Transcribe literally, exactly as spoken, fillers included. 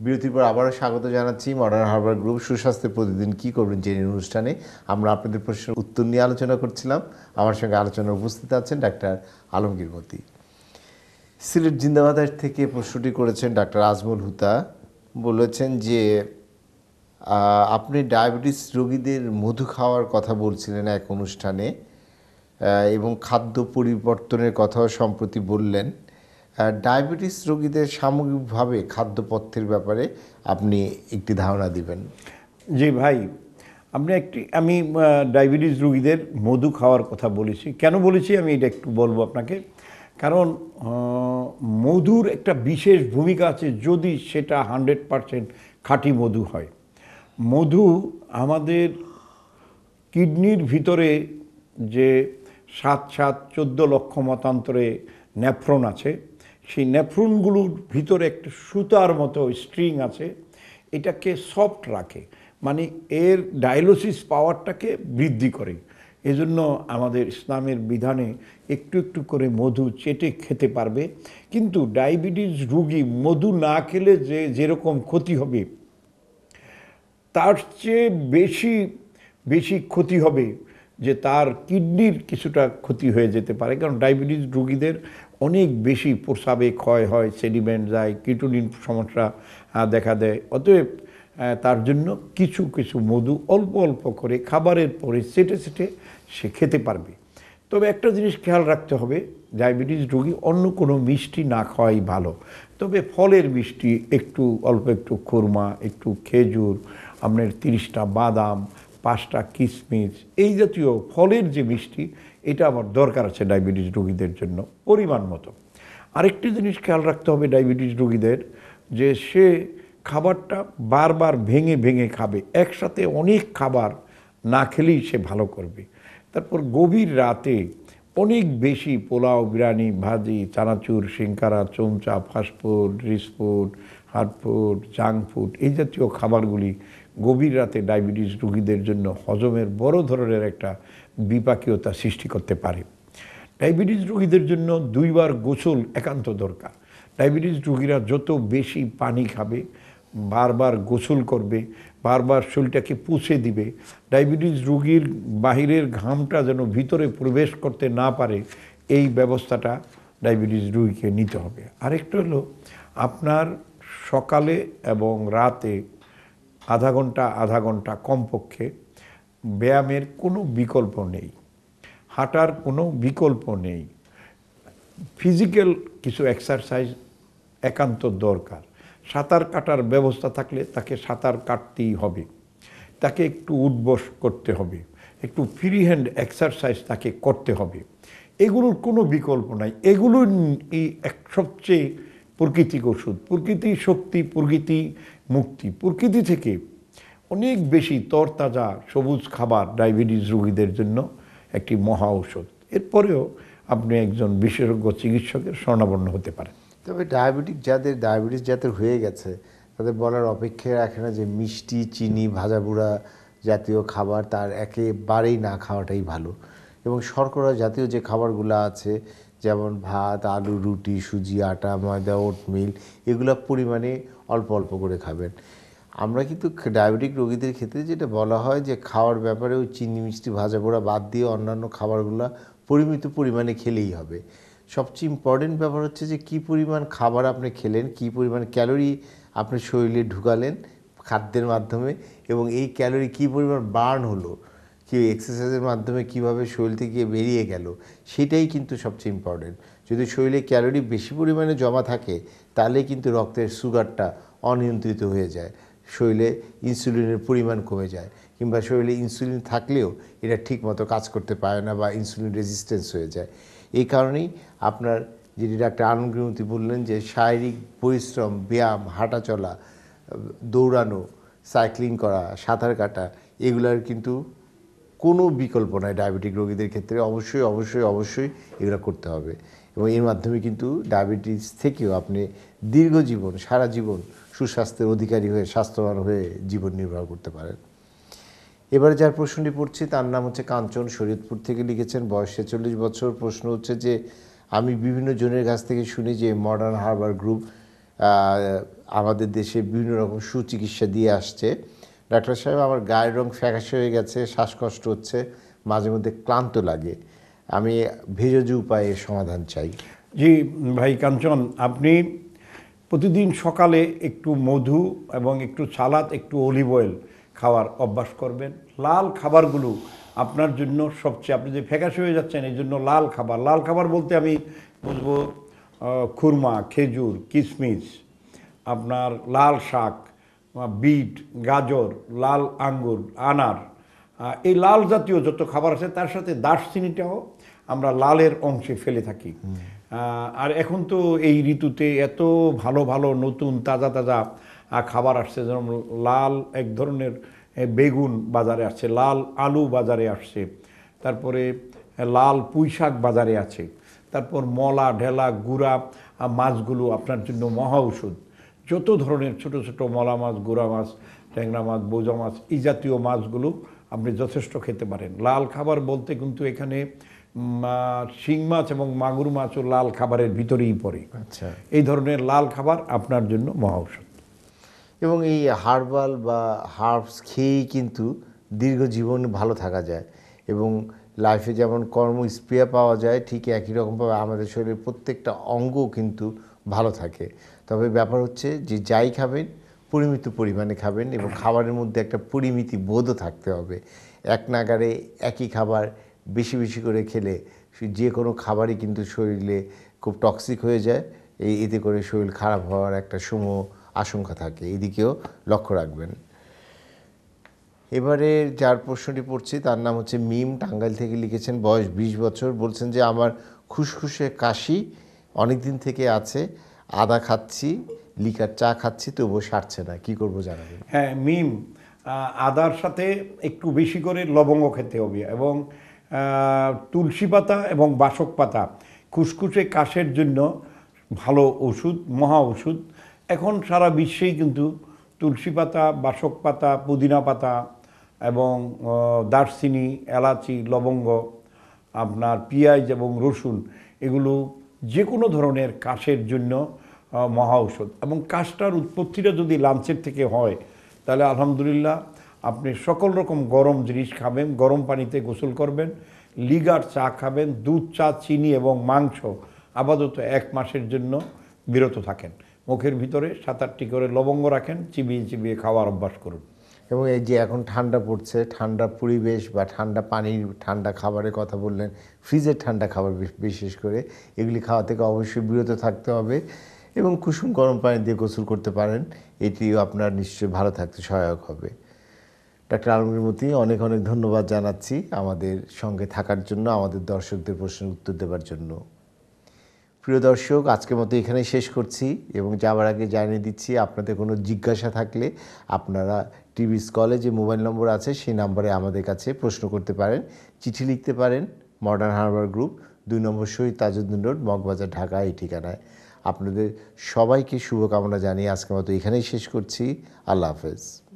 বিরতির পর আবারও স্বাগত জানাচ্ছি মডার্ন হারবার গ্রুপ সুস্বাস্থ্যের প্রতিদিন কী করবেন জেনে অনুষ্ঠানে। আমরা আপনাদের প্রশ্নের উত্তর নিয়ে আলোচনা করছিলাম। আমার সঙ্গে আলোচনায় উপস্থিত আছেন ডাক্তার আলমগীর মতি। সিলেট জিন্দাবাদ থেকে প্রশ্নটি করেছেন ডাক্তার আজমল হুতা। বলেছেন যে আপনি ডায়াবেটিস রোগীদের মধু খাওয়ার কথা বলছিলেন এক অনুষ্ঠানে এবং খাদ্য পরিবর্তনের কথাও সম্প্রতি বললেন। ডায়াবেটিস রোগীদের সামগ্রিকভাবে খাদ্যপথ্যের ব্যাপারে আপনি একটি ধারণা দিবেন। জি ভাই, আপনি একটি আমি ডায়াবেটিস রোগীদের মধু খাওয়ার কথা বলেছি। কেন বলেছি আমি এটা একটু বলবো আপনাকে। কারণ মধুর একটা বিশেষ ভূমিকা আছে যদি সেটা হান্ড্রেড পারসেন্ট খাঁটি মধু হয়। মধু আমাদের কিডনির ভিতরে যে সাত সাত চোদ্দো লক্ষ মতান্তরে নেফ্রন আছে, সেই নেফ্রনগুলোর ভিতরে একটা সুতার মতো স্ট্রিং আছে, এটাকে সফট রাখে, মানে এর ডায়ালিসিস পাওয়ারটাকে বৃদ্ধি করে। এজন্য আমাদের ইসলামের বিধানে একটু একটু করে মধু চেটে খেতে পারবে। কিন্তু ডায়াবেটিস রোগী মধু না খেলে যে যেরকম ক্ষতি হবে তার চেয়ে বেশি বেশি ক্ষতি হবে, যে তার কিডনির কিছুটা ক্ষতি হয়ে যেতে পারে। কারণ ডায়াবেটিস রোগীদের অনেক বেশি প্রস্রাবে ক্ষয় হয়, সেডিমেন্ট যায়, কিটোনিন সমস্যা দেখা দেয়। অতএব তার জন্য কিছু কিছু মধু অল্প অল্প করে খাবারের পরে সেটে সেটে সে খেতে পারবে। তবে একটা জিনিস খেয়াল রাখতে হবে, ডায়াবেটিস রোগী অন্য কোনো মিষ্টি না খাওয়াই ভালো। তবে ফলের মিষ্টি একটু অল্প একটু খুরমা, একটু খেজুর, আপনার তিরিশটা বাদাম, পাঁচটা কিশমিশ, এই জাতীয় ফলের যে মিষ্টি, এটা আমার দরকার আছে ডায়াবেটিস রোগীদের জন্য পরিমাণ মতো। আরেকটি জিনিস খেয়াল রাখতে হবে ডায়াবেটিস রোগীদের, যে সে খাবারটা বারবার ভেঙে ভেঙে খাবে, একসাথে অনেক খাবার না খেলেই সে ভালো করবে। তারপর গভীর রাতে অনেক বেশি পোলাও, বিরিয়ানি, ভাজি, চানাচুর, সিঙ্গারা, চমচা, fast food, rich food, hard food, junk food, এই জাতীয় খাবারগুলি গভীর রাতে ডায়াবেটিস রোগীদের জন্য হজমের বড় ধরনের একটা বিপাকীয়তা সৃষ্টি করতে পারে। ডায়াবেটিস রোগীদের জন্য দুইবার গোসল একান্ত দরকার। ডায়াবেটিস রোগীরা যত বেশি পানি খাবে, বারবার গোসল করবে, বারবার শরীরটাকে পুছে দিবে, ডায়াবেটিস রোগীর বাহিরের ঘামটা যেন ভিতরে প্রবেশ করতে না পারে, এই ব্যবস্থাটা ডায়াবেটিস রোগীকে নিতে হবে। আরেকটা হলো, আপনার সকালে এবং রাতে আধা ঘন্টা আধা ঘন্টা কমপক্ষে ব্যায়ামের কোনো বিকল্প নেই, হাঁটার কোনো বিকল্প নেই, ফিজিক্যাল কিছু এক্সারসাইজ একান্ত দরকার। সাঁতার কাটার ব্যবস্থা থাকলে তাকে সাঁতার কাটতেই হবে, তাকে একটু উঠবস করতে হবে, একটু ফ্রি হ্যান্ড এক্সারসাইজ তাকে করতে হবে। এগুলোর কোনো বিকল্প নাই। এগুলো এই এক সবচেয়ে প্রকৃতিক ওষুধ, প্রকৃতি শক্তি, প্রকৃতি মুক্তি। প্রকৃতি থেকে অনেক বেশি তরতাজা সবুজ খাবার ডায়াবেটিস রোগীদের জন্য একটি মহা ঔষধ। এরপরেও আপনি একজন বিশেষজ্ঞ চিকিৎসকের শরণাপন্ন হতে পারেন। তবে ডায়াবেটিক যাদের ডায়াবেটিস যাদের হয়ে গেছে তাদের বলার অপেক্ষা রাখে না যে মিষ্টি, চিনি, ভাজাভুড়া জাতীয় খাবার তার একেবারেই না খাওয়াটাই ভালো। এবং শর্করা জাতীয় যে খাবারগুলো আছে, যেমন ভাত, আলু, রুটি, সুজি, আটা, ময়দা, ওটমিল, এগুলো পরিমাণে অল্প অল্প করে খাবেন। আমরা কিন্তু ডায়াবেটিক রোগীদের ক্ষেত্রে যেটা বলা হয় যে খাওয়ার ব্যাপারে ওই চিনি, মিষ্টি, ভাজাভুড়া বাদ দিয়ে অন্যান্য খাবারগুলো পরিমিত পরিমাণে খেলেই হবে। সবচেয়ে ইম্পর্টেন্ট ব্যাপার হচ্ছে যে কী পরিমাণ খাবার আপনি খেলেন, কী পরিমাণ ক্যালোরি আপনি শরীরে ঢুকালেন খাদ্যের মাধ্যমে, এবং এই ক্যালোরি কী পরিমাণ বার্ন হলো, কি এক্সারসাইজের মাধ্যমে কিভাবে শরীর থেকে বেরিয়ে গেল, সেটাই কিন্তু সবচেয়ে ইম্পর্টেন্ট। যদি শরীরে ক্যালোরি বেশি পরিমাণে জমা থাকে তাহলে কিন্তু রক্তের সুগারটা অনিয়ন্ত্রিত হয়ে যায়, শরীরে ইনসুলিনের পরিমাণ কমে যায়, কিংবা শরীরে ইনসুলিন থাকলেও এটা ঠিকমতো কাজ করতে পারে না বা ইনসুলিন রেজিস্ট্যান্স হয়ে যায়। এই কারণেই আপনার যেটি ডাক্তার আলমগীর মতি বললেন যে শারীরিক পরিশ্রম, ব্যায়াম, হাঁটা চলা, দৌড়ানো, সাইক্লিং করা, সাঁতার কাটা, এগুলার কিন্তু কোনো বিকল্প নাই ডায়াবেটিক রোগীদের ক্ষেত্রে। অবশ্যই অবশ্যই অবশ্যই এগুলো করতে হবে, এবং এর মাধ্যমে কিন্তু ডায়াবেটিস থেকেও আপনি দীর্ঘ জীবন, সারা জীবন সুস্বাস্থ্যের অধিকারী হয়ে, স্বাস্থ্যবান হয়ে জীবন নির্বাহ করতে পারেন। এবারে যার প্রশ্নটি পড়ছি তার নাম হচ্ছে কাঞ্চন, শরীয়তপুর থেকে লিখেছেন, বয়স ছেচল্লিশ বছর। প্রশ্ন হচ্ছে যে আমি বিভিন্ন জনের কাছ থেকে শুনি যে মডার্ন হারবার গ্রুপ আমাদের দেশে বিভিন্ন রকম সুচিকিৎসা দিয়ে আসছে। ডাক্তার সাহেব, আমার গায়ের রং ফ্যাকাশে হয়ে গেছে, শ্বাসকষ্ট হচ্ছে, মাঝে মধ্যে ক্লান্ত লাগে, আমি ভেষজ উপায়ে সমাধান চাই। জি ভাই কাঞ্চন, আপনি প্রতিদিন সকালে একটু মধু এবং একটু সালাদ, একটু অলিভ অয়েল খাওয়ার অভ্যাস করবেন। লাল খাবারগুলো আপনার জন্য সবচেয়ে, আপনি যে ফ্যাকাশে হয়ে যাচ্ছেন এই জন্য লাল খাবার, লাল খাবার বলতে আমি বুঝবো খুরমা, খেজুর, কিশমিশ, আপনার লাল শাক, বিট, গাজর, লাল আঙ্গুর, আনার, এই লাল জাতীয় যত খাবার আছে তার সাথে দারচিনিটাও আমরা লালের অংশে ফেলে থাকি। আর এখন তো এই ঋতুতে এত ভালো ভালো নতুন তাজা তাজা খাবার আসছে, যেমন লাল এক ধরনের বেগুন বাজারে আসছে, লাল আলু বাজারে আসছে, তারপরে লাল পুঁই শাক বাজারে আছে, তারপর মলা, ঢেলা, গুড়া মাছগুলো আপনার জন্য মহা ঔষধ। যত ধরনের ছোট ছোট মলা মাছ, গুড়া মাছ, ট্যাংরা মাছ, বোজা মাছ, এই জাতীয় মাছগুলো আপনি যথেষ্ট খেতে পারেন। লাল খাবার বলতে কিন্তু এখানে শিং মাছ এবং মাগুর মাছও লাল খাবারের ভিতরেই পড়ে। আচ্ছা, এই ধরনের লাল খাবার আপনার জন্য মহা ঔষধ। এবং এই হার্বাল বা হার্বস খেয়েই কিন্তু দীর্ঘ জীবন ভালো থাকা যায়, এবং লাইফে যেমন কর্ম স্প্রিয়া পাওয়া যায়, ঠিক একই রকমভাবে আমাদের শরীরের প্রত্যেকটা অঙ্গ কিন্তু ভালো থাকে। তবে ব্যাপার হচ্ছে যে যাই খাবেন পরিমিত পরিমাণে খাবেন, এবং খাবারের মধ্যে একটা পরিমিতি বোধও থাকতে হবে। এক নাগারে একই খাবার বেশি বেশি করে খেলে যে কোনো খাবারই কিন্তু শরীরে খুব টক্সিক হয়ে যায়, এই এতে করে শরীর খারাপ হওয়ার একটা সমূহ আশঙ্কা থাকে, এদিকেও লক্ষ্য রাখবেন। এবারে যার প্রশ্নটি পড়ছি তার নাম হচ্ছে মিম, টাঙ্গাইল থেকে লিখেছেন, বয়স বিশ বছর। বলছেন যে আমার খুসখুসে কাশি অনেক দিন থেকে আছে, আদা খাচ্ছি, লিকার চা খাচ্ছি, তবুও সারছে না, কি করব জানাবেন। হ্যাঁ মিম, আদার সাথে একটু বেশি করে লবঙ্গ খেতে হবে, এবং তুলসী পাতা এবং বাসক পাতা খুসখুসে কাশের জন্য ভালো ওষুধ, মহা ওষুধ। এখন সারা বিশ্বেই কিন্তু তুলসী পাতা, বাসক পাতা, পুদিনা পাতা এবং দারচিনি, এলাচি, লবঙ্গ, আপনার পেঁয়াজ এবং রসুন, এগুলো যে কোনো ধরনের কাশের জন্য মহা ঔষধ। এবং কাশটার উৎপত্তিটা যদি লাঞ্চের থেকে হয় তাহলে আলহামদুলিল্লাহ আপনি সকল রকম গরম জিনিস খাবেন, গরম পানিতে গোসল করবেন, লিগার চা খাবেন, দুধ, চা, চিনি এবং মাংস আপাতত এক মাসের জন্য বিরত থাকেন। মুখের ভিতরে সাত আটটি করে লবঙ্গ রাখেন, চিবিয়ে চিবিয়ে খাওয়ার অভ্যাস করুন। এবং এই যে এখন ঠান্ডা পড়ছে, ঠান্ডা পরিবেশ বা ঠান্ডা পানির, ঠান্ডা খাবারের কথা বললেন, ফ্রিজের ঠান্ডা খাবার বিশেষ করে এগুলি খাওয়া থেকে অবশ্যই বিরত থাকতে হবে, এবং কুসুম গরম পানি দিয়ে গোসল করতে পারেন, এটিও আপনার নিশ্চয়ই ভালো থাকতে সহায়ক হবে। ডাক্তার আলমগীর মতি, অনেক অনেক ধন্যবাদ জানাচ্ছি আমাদের সঙ্গে থাকার জন্য, আমাদের দর্শকদের প্রশ্নের উত্তর দেওয়ার জন্য। প্রিয় দর্শক, আজকের মতো এখানেই শেষ করছি, এবং যাওয়ার আগে জানিয়ে দিচ্ছি আপনাদের কোনো জিজ্ঞাসা থাকলে আপনারা টিভি স্কলে যে মোবাইল নম্বর আছে সেই নাম্বারে আমাদের কাছে প্রশ্ন করতে পারেন, চিঠি লিখতে পারেন, মডার্ন হারবার গ্রুপ, দুই নম্বর শহীদ তাজউদ্দিন রোড, মগবাজার, ঢাকা, এই ঠিকানায়। আপনাদের সবাইকে শুভকামনা জানিয়ে আজকের মতো এখানেই শেষ করছি। আল্লাহ হাফেজ।